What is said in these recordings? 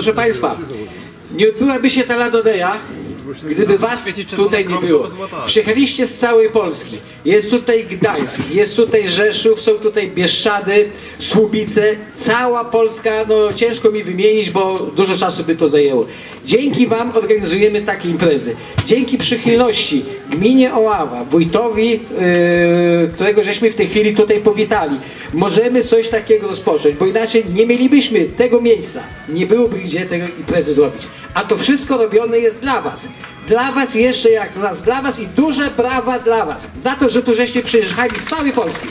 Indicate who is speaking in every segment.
Speaker 1: Proszę Państwa, nie odbyłaby się ta Ladodeja, gdyby was tutaj nie było. Przyjechaliście z całej Polski. Jest tutaj Gdańsk, jest tutaj Rzeszów, są tutaj Bieszczady, Słubice. Cała Polska, no ciężko mi wymienić, bo dużo czasu by to zajęło. Dzięki wam organizujemy takie imprezy. Dzięki przychylności gminie Oława, wójtowi, którego żeśmy w tej chwili tutaj powitali, możemy coś takiego rozpocząć, bo inaczej nie mielibyśmy tego miejsca. Nie byłoby gdzie tego imprezy zrobić. A to wszystko robione jest dla was. Dla was jeszcze jak raz dla was i duże brawa dla was. Za to, że tu żeście przyjechali z całej Polski.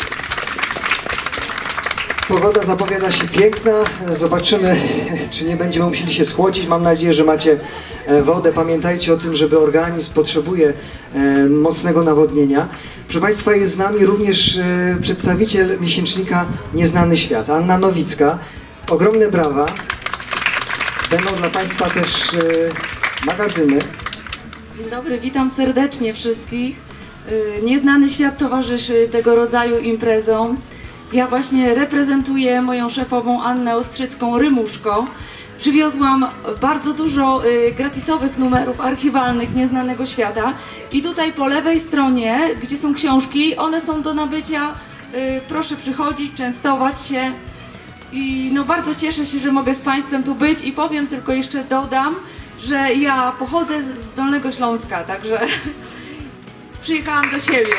Speaker 2: Pogoda zapowiada się piękna. Zobaczymy, czy nie będziemy musieli się schłodzić. Mam nadzieję, że macie wodę. Pamiętajcie o tym, żeby organizm potrzebuje mocnego nawodnienia. Proszę Państwa, jest z nami również przedstawiciel miesięcznika Nieznany Świat, Anna Nowicka. Ogromne brawa. Będą dla Państwa też magazyny.
Speaker 3: Dzień dobry, witam serdecznie wszystkich. Nieznany Świat towarzyszy tego rodzaju imprezom. Ja właśnie reprezentuję moją szefową Annę Ostrzycką-Rymuszko. Przywiozłam bardzo dużo gratisowych numerów archiwalnych Nieznanego Świata i tutaj po lewej stronie, gdzie są książki, one są do nabycia. Proszę przychodzić, częstować się. I no bardzo cieszę się, że mogę z Państwem tu być i powiem tylko jeszcze dodam, że ja pochodzę z Dolnego Śląska, także przyjechałam do siebie.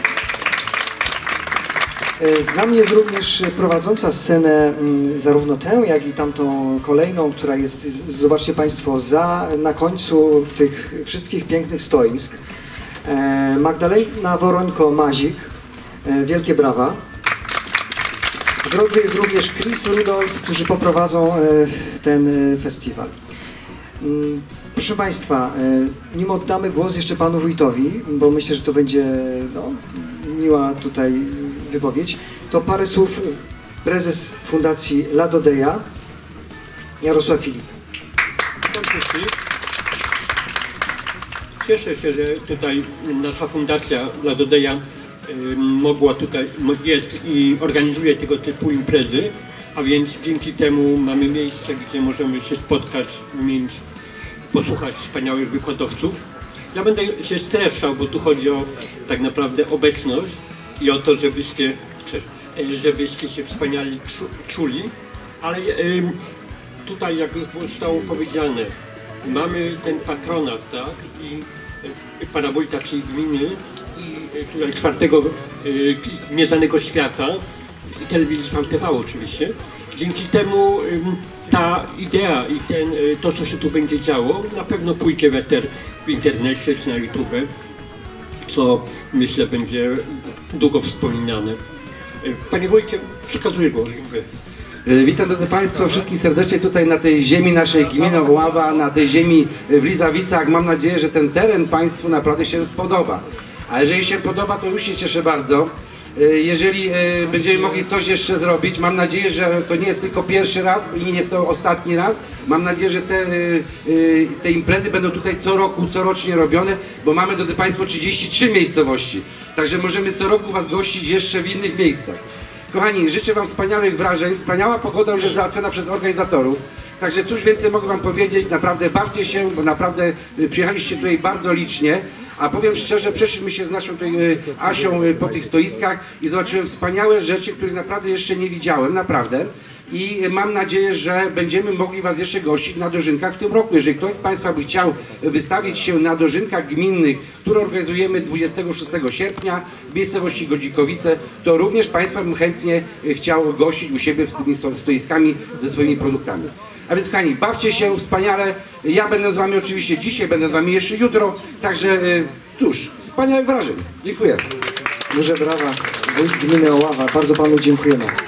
Speaker 2: Z nami jest również prowadząca scenę, zarówno tę, jak i tamtą kolejną, która jest, zobaczcie Państwo, na końcu tych wszystkich pięknych stoisk. Magdalena Worońko-Mazik, wielkie brawa. W drodze jest również Chris Rudolph, którzy poprowadzą ten festiwal. Proszę Państwa, nim oddamy głos jeszcze Panu Wójtowi, bo myślę, że to będzie miła tutaj wypowiedź, to parę słów prezes Fundacji Ladodeja, Jarosław Filip.
Speaker 4: Cieszę się, że tutaj nasza Fundacja Ladodeja mogła tutaj, jest i organizuje tego typu imprezy, a więc dzięki temu mamy miejsce, gdzie możemy się spotkać, wymienić, posłuchać wspaniałych wykładowców. Ja będę się streszczał, bo tu chodzi o tak naprawdę obecność i o to, żebyście się wspaniale czuli, ale tutaj, jak już zostało powiedziane, mamy ten patronat, tak, i pana wójta, czyli gminy, i tutaj czwartego Nieznanego Świata i telewizji VTV oczywiście. Dzięki temu ta idea i to, co się tu będzie działo, na pewno pójdzie w eter w internecie czy na YouTube, co myślę będzie długo wspominane. Panie wójcie, przekazuję głos. Dziękuję.
Speaker 5: Witam drodzy Państwo, wszystkich serdecznie tutaj na tej ziemi naszej gminy Oława, na tej ziemi w Lizawicach. Mam nadzieję, że ten teren Państwu naprawdę się spodoba. A jeżeli się podoba, to już się cieszę bardzo. Jeżeli będziemy mogli coś jeszcze zrobić, mam nadzieję, że to nie jest tylko pierwszy raz i nie jest to ostatni raz. Mam nadzieję, że te imprezy będą tutaj co roku, corocznie robione, bo mamy, drodzy Państwo, 33 miejscowości. Także możemy co roku Was gościć jeszcze w innych miejscach. Kochani, życzę Wam wspaniałych wrażeń. Wspaniała pogoda już jest załatwiona przez organizatorów. Także cóż więcej mogę Wam powiedzieć, naprawdę bawcie się, bo naprawdę przyjechaliście tutaj bardzo licznie. A powiem szczerze, przeszliśmy się z naszą tutaj Asią po tych stoiskach i zobaczyłem wspaniałe rzeczy, których naprawdę jeszcze nie widziałem, naprawdę. I mam nadzieję, że będziemy mogli Was jeszcze gościć na dożynkach w tym roku. Jeżeli ktoś z Państwa by chciał wystawić się na dożynkach gminnych, które organizujemy 26 sierpnia w miejscowości Godzikowice, to również Państwa bym chętnie chciał gościć u siebie z tymi stoiskami ze swoimi produktami. A więc kochani, bawcie się wspaniale. Ja będę z Wami oczywiście dzisiaj, będę z Wami jeszcze jutro. Także cóż, wspaniałych wrażeń. Dziękuję.
Speaker 2: Duże brawa, wójt gminy Oława. Bardzo Panu dziękujemy.